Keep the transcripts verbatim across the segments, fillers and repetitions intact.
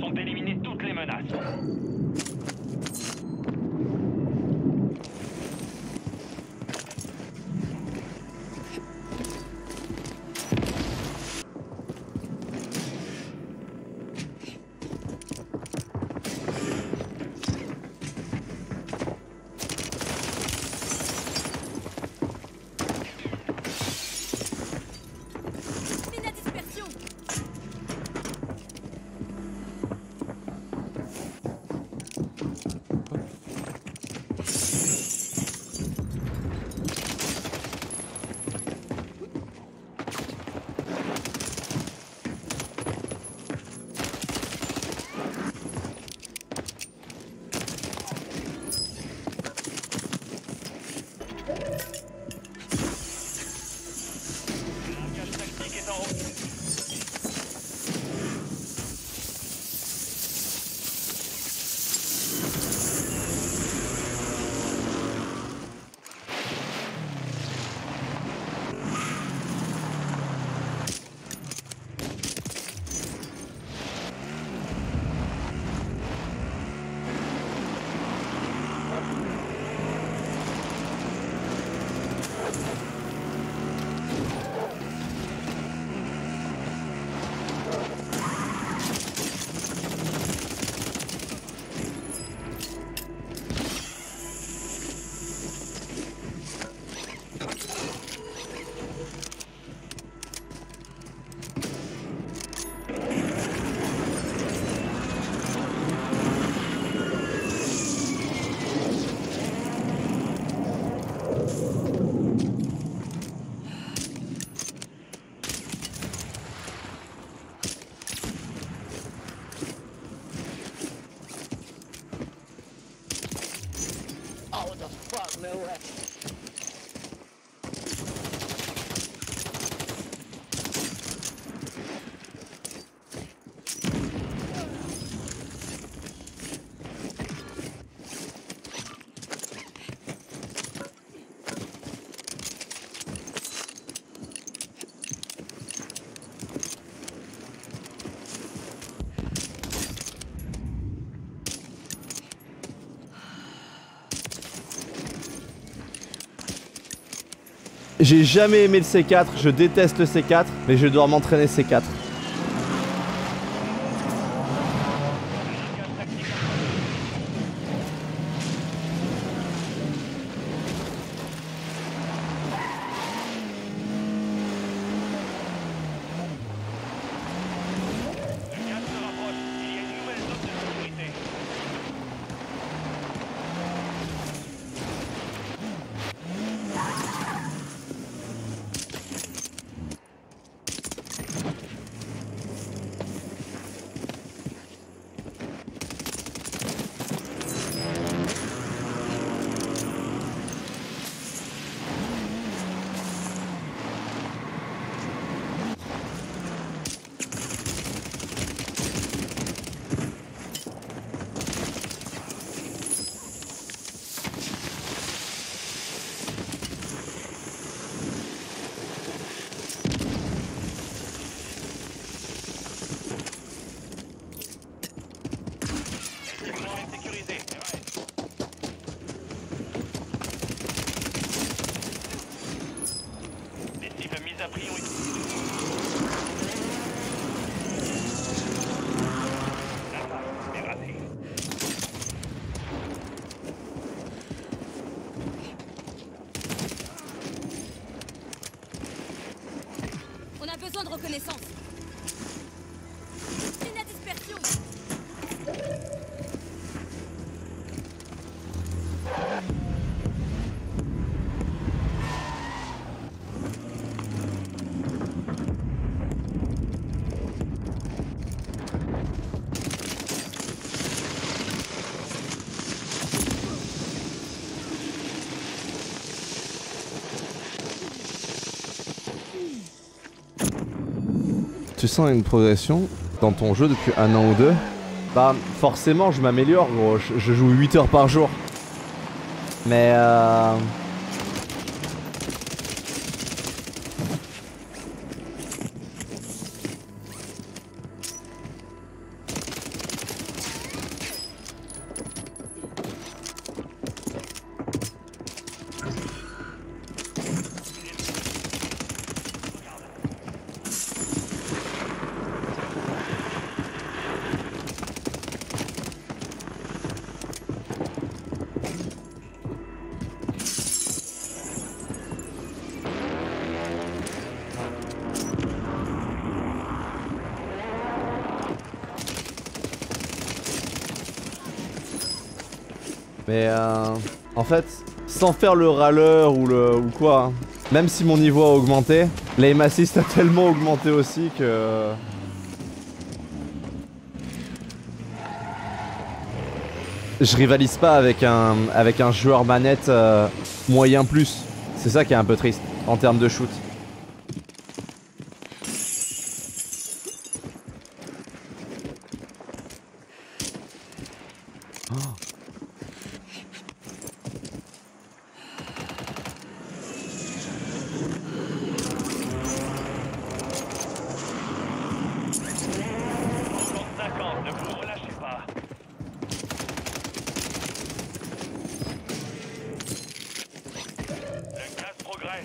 sont d'éliminer toutes les menaces. J'ai jamais aimé le C quatre, je déteste le C quatre, mais je vais devoir m'entraîner C quatre. On a besoin de reconnaissance. Une dispersion. Tu sens une progression dans ton jeu depuis un an ou deux? Bah forcément je m'améliore gros, je, je joue huit heures par jour. Mais euh... Mais euh, en fait, sans faire le râleur ou le ou quoi, hein, même si mon niveau a augmenté, l'aim assist a tellement augmenté aussi que... Je rivalise pas avec un, avec un joueur manette euh, moyen plus. C'est ça qui est un peu triste en termes de shoot. Oh. cinquante, ne vous relâchez pas. Le gaz progresse.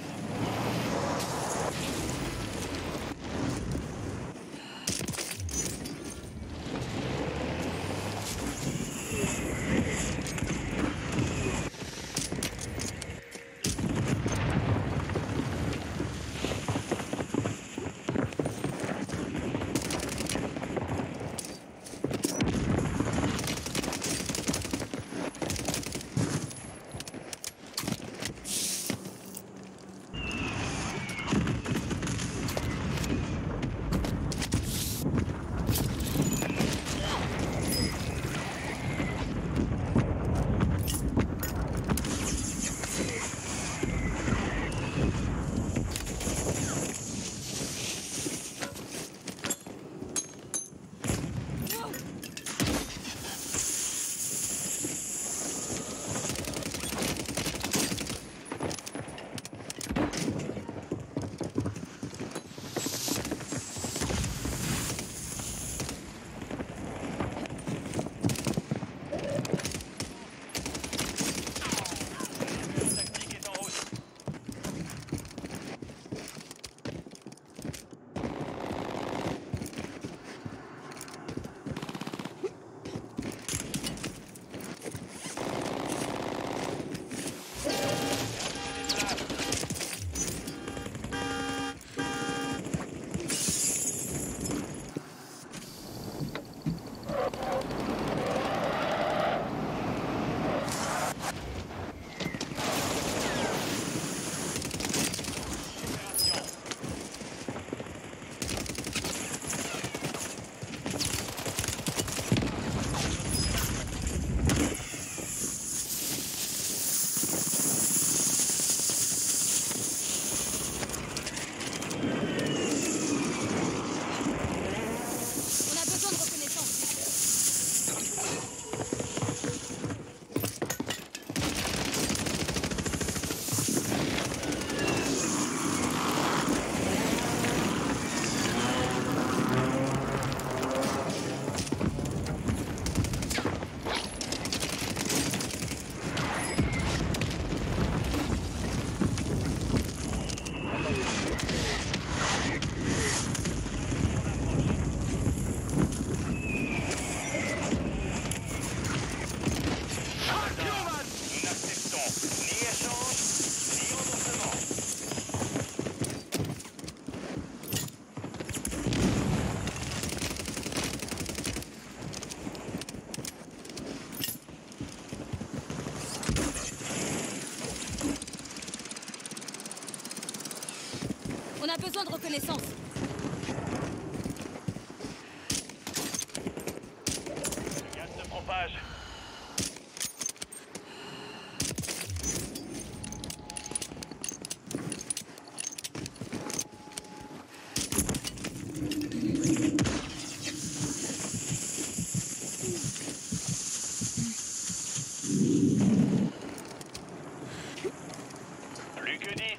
On a besoin de reconnaissance. Le gaz se propage. Plus que dix.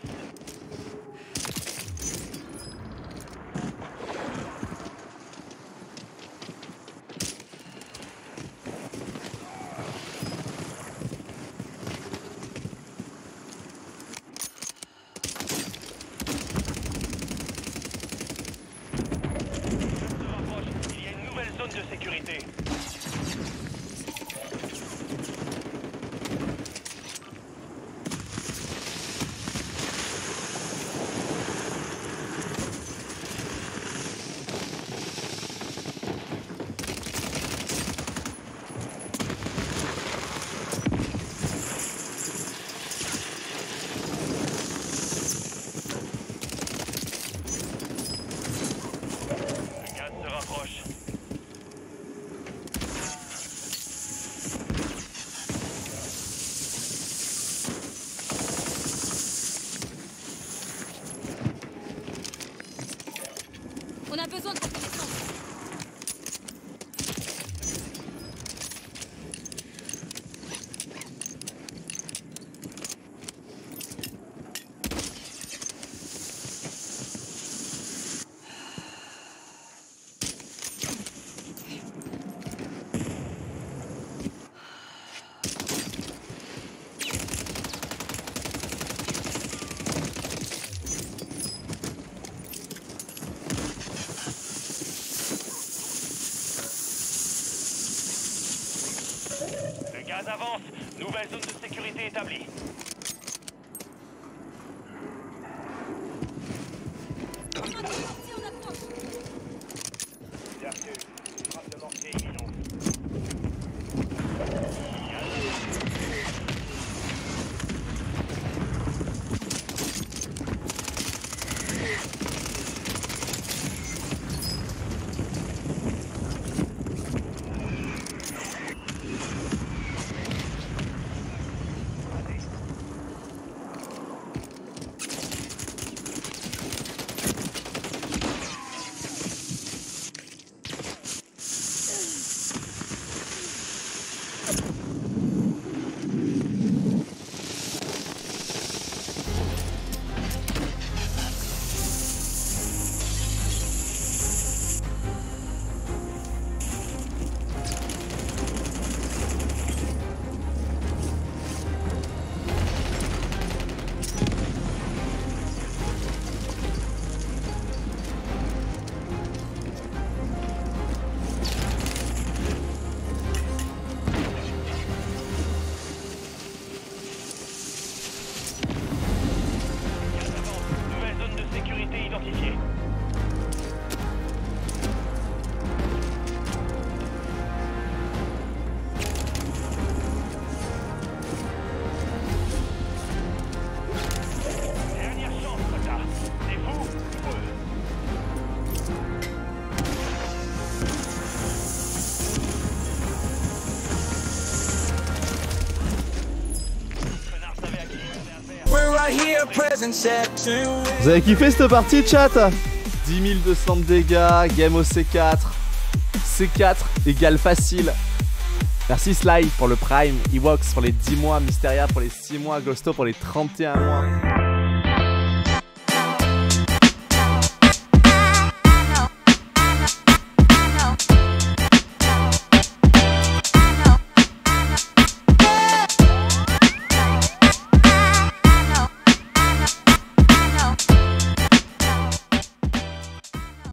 Il y a une nouvelle zone de sécurité. proche. On a besoin de reconnaissance. Le gaz avance. Nouvelle zone de sécurité établie. Si on approche. Perçu. Trace de mortier imminente. Nouvelle zone de sécurité identifiée. Dernière chance, Kota. C'est vous ou eux. Connard savait à qui il avait affaire. We're right here, present section. Vous avez kiffé cette partie, chat? dix mille deux cents de dégâts, game au C quatre. C quatre égale facile. Merci Sly pour le Prime, Ewoks pour les dix mois, Mysteria pour les six mois, Ghosto pour les trente et un mois.